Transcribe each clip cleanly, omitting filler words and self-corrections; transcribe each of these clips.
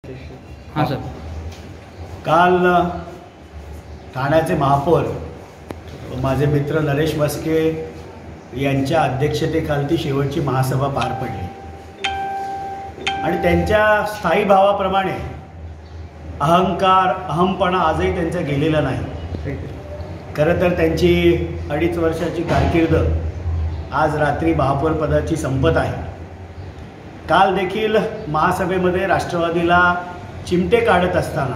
हां सर, काल ठाण्याचे महापौर माझे मित्र नरेश मस्के यांच्या अध्यक्षतेखाली शेवटची महासभा पार पडली आणि त्यांच्या स्थायी भावाप्रमाणे अहमपणा आजही त्यांचा गेलेला नाही। खरं तर त्यांची 2.5 वर्षाची कारकीर्द आज रात्री महापौर पदाची संपत आहे। काल देखील महासभेमध्ये राष्ट्रवादीला चिमटे काढत असताना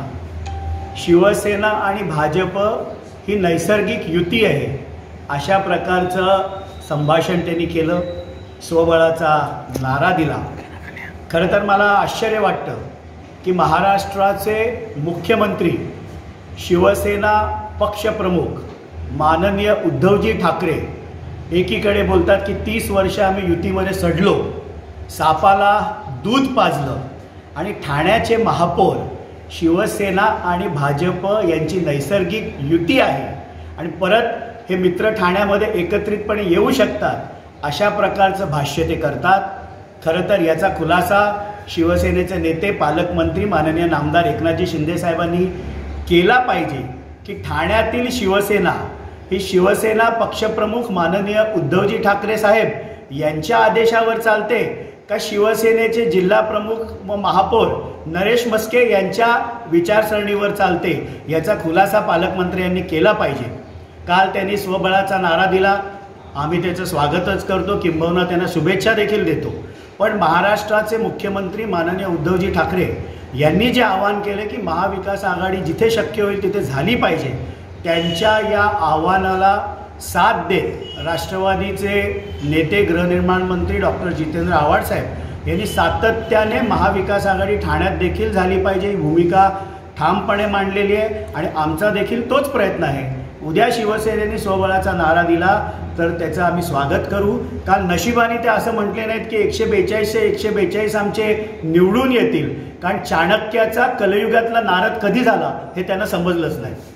शिवसेना आणि भाजप ही नैसर्गिक युती आहे अशा प्रकारचं संभाषण त्यांनी केलं, स्वबळाचा नारा दिला। खरं तर मला आश्चर्य वाटतं की महाराष्ट्राचे मुख्यमंत्री शिवसेना पक्षप्रमुख माननीय उद्धवजी ठाकरे एकीकडे बोलतात की 30 वर्ष आम्ही युतीमध्ये सडलो, सापाला दूध पाजलं आणि ठाण्याचे महापौर शिवसेना आणि भाजप यांची नैसर्गिक युती आहे आणि परत हे मित्र ठाण्यामध्ये एकत्रितपणे येऊ शकतात अशा प्रकारचं भाष्य ते करतात। खरं तर याचा खुलासा शिवसेनेचे नेते पालकमंत्री माननीय नामदार एकनाथजी शिंदे साहेबांनी केला पाहिजे की ठाण्यातील शिवसेना ही शिवसेना पक्षप्रमुख माननीय उद्धवजी ठाकरे साहेब यांच्या आदेशावर चालते का शिवसेनेचे जिल्हा प्रमुख व महापौर नरेश मस्के यांच्या विचारसरणीवर चालते, याचा खुलासा पालकमंत्र्यांनी केला पाहिजे। काल त्यांनी स्वबळाचा नारा दिला, आम्ही त्याचं स्वागतच करतो, किंबहुना त्यांना शुभेच्छा देखील देतो। पण महाराष्ट्राचे मुख्यमंत्री माननीय उद्धवजी ठाकरे यांनी जे आवाहन केले की महाविकास आघाडी जिथे शक्य होईल तिथे झाली पाहिजे, त्यांच्या या आव्हानाला साथ देत राष्ट्रवादीचे नेते गृहनिर्माण मंत्री डॉक्टर जितेंद्र आव्हाड साहेब यांनी सातत्याने महाविकास आघाडी ठाण्यात देखील झाली पाहिजे ही भूमिका ठामपणे मांडलेली आहे आणि आमचा देखील तोच प्रयत्न आहे। उद्या शिवसेनेने स्वबळाचा नारा दिला तर त्याचं आम्ही स्वागत करू। काल नशिबाने ते असं म्हटले नाहीत की 142 आमचे निवडून येतील, कारण चाणक्याचा कलयुगातला नारद कधी झाला हे त्यांना समजलंच नाही।